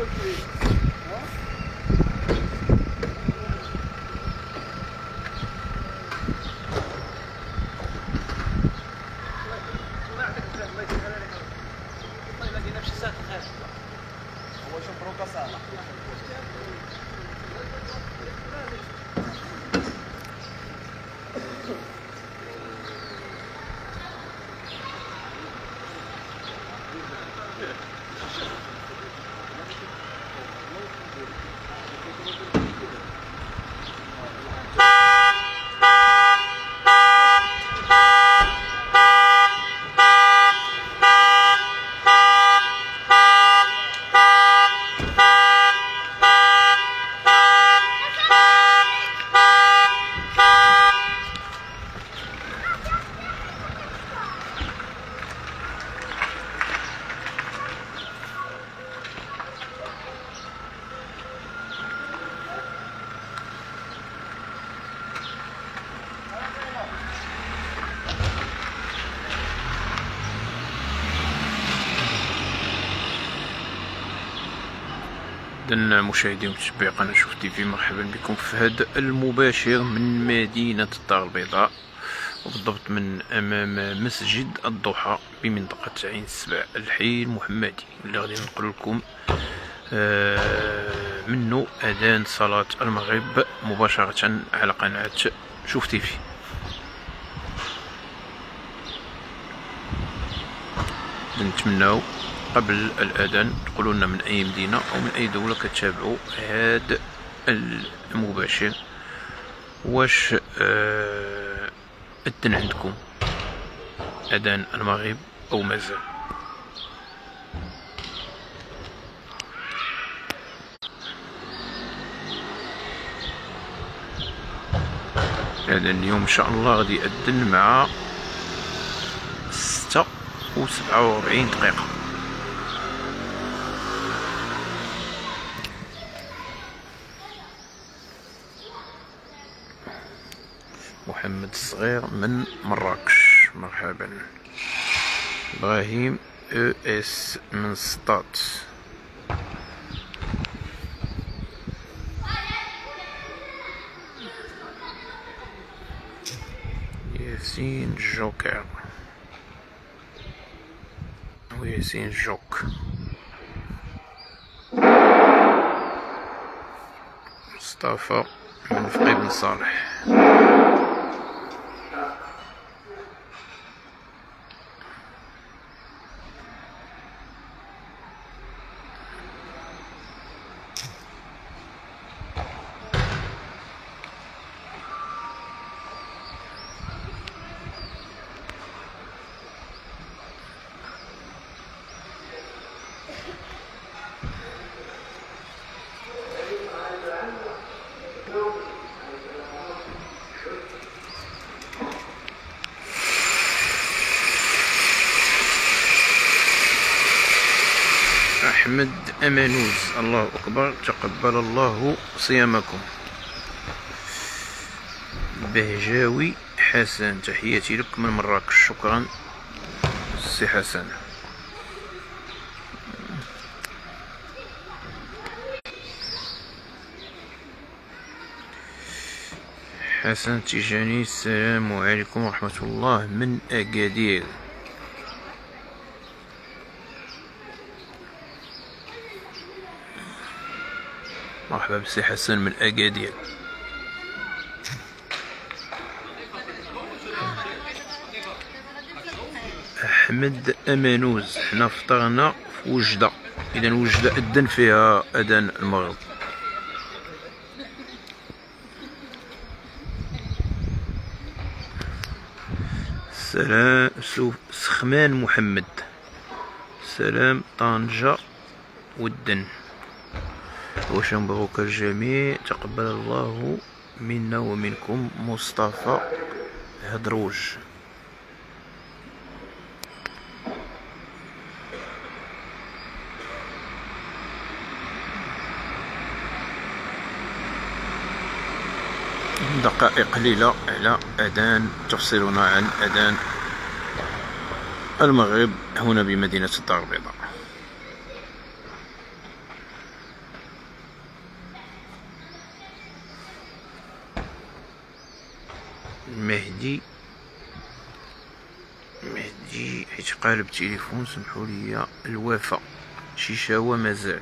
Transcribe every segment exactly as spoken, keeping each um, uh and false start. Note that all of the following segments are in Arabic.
إذن مشاهدي ومتابعي قناة شوف تيفي، مرحبا بكم في هذا المباشر من مدينة الدار البيضاء، وبالضبط من أمام مسجد الضحى بمنطقة عين السبع الحي المحمدي، اللي غادي ننقل لكم منه أذان صلاة المغرب مباشرة على قناة شوف تيفي. نتمناو قبل الأذان تقولوا لنا من أي مدينة أو من أي دولة كتابعوا هذا المباشر، واش آه أذن عندكم أذان المغرب أو مازال. هذا اليوم إن شاء الله غادي يأذن مع ستة وسبعة وربعين دقيقة. محمد الصغير من مراكش، مرحبا. ابراهيم او اس من سطات. ياسين جوكر وياسين جوك. مصطفى من فقيه بن صالح. أحمد أمانوز، الله أكبر، تقبل الله صيامكم. بهجاوي حسن، تحياتي لك من مراكش، شكرا سي حسن. حسن تيجاني، السلام عليكم ورحمة الله من أكادير. مرحبا بسي حسن من أكادير. أحمد أمانوز، حنا فطرنا في وجدة، إذا وجدة أذن فيها أذان المغرب. سلام سخمان محمد، سلام طنجة ودن. واش مبروك الجميع، تقبل الله منا ومنكم. مصطفى هدروج. دقائق قليلة على أذان تفصلنا عن أذان المغرب هنا بمدينة الدار البيضاء. مهدي حيت قالب تليفون، سمحوا لي. الوفا شيشاوة مازال.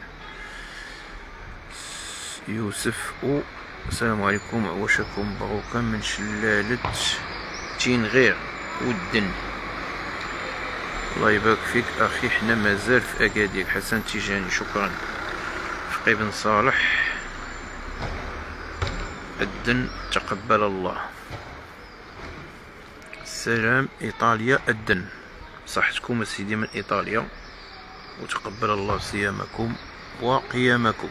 يوسف او السلام عليكم، عواشكم مبروكا من شلالة تينغير ودن. الله يبارك فيك اخي، حنا مازال في اكادير. حسن تيجاني شكرا. فقي بن صالح الدن تقبل الله. السلام ايطاليا الدن، صحتكم سيدي من ايطاليا، وتقبل الله صيامكم وقيامكم.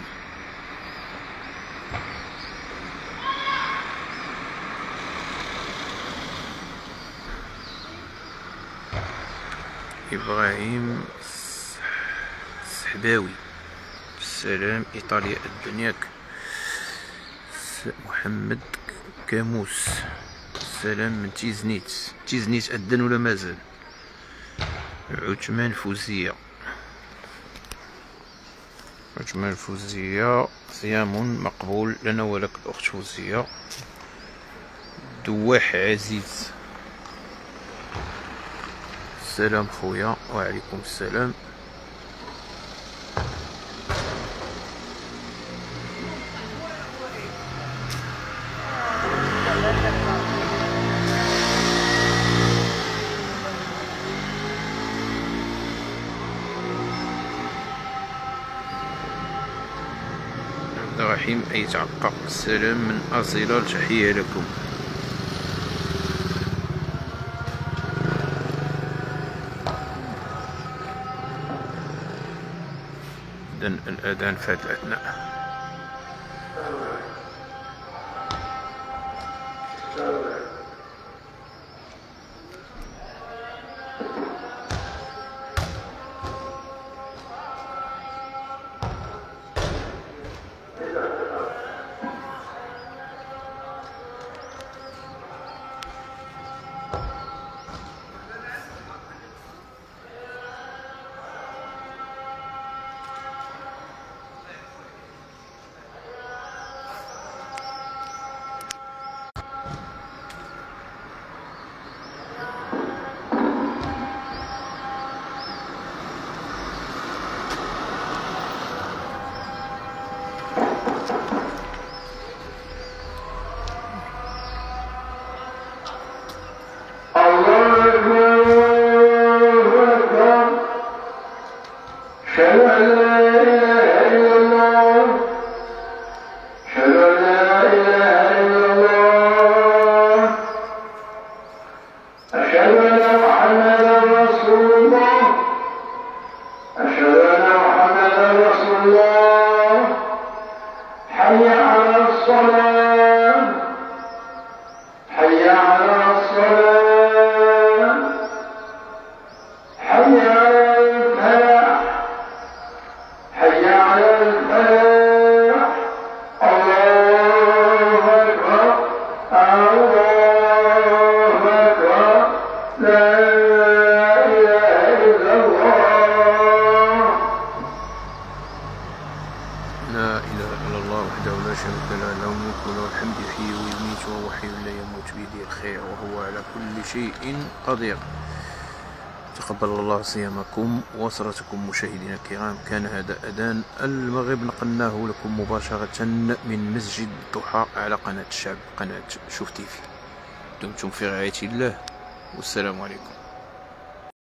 ابراهيم السحباوي السلام ايطاليا الدنياك. محمد كاموس السلام من تيزنيت. تيزنيت الدن ولا مازال؟ عثمان فوزية عثمان فوزية صيام مقبول لنا ولك الأخت فوزية. دواح عزيز السلام خويا. وعليكم السلام. عبد الرحيم أي تعقق السلام من أصيلة، تحية لكم. إذن الأذان في هذا الأثناء. قدير. تقبل الله صيامكم وصلاتكم مشاهدينا الكرام. كان هذا أذان المغرب نقلناه لكم مباشرة من مسجد الضحى على قناة الشعب، قناة شوف تيفي. دمتم في رعاية الله والسلام عليكم.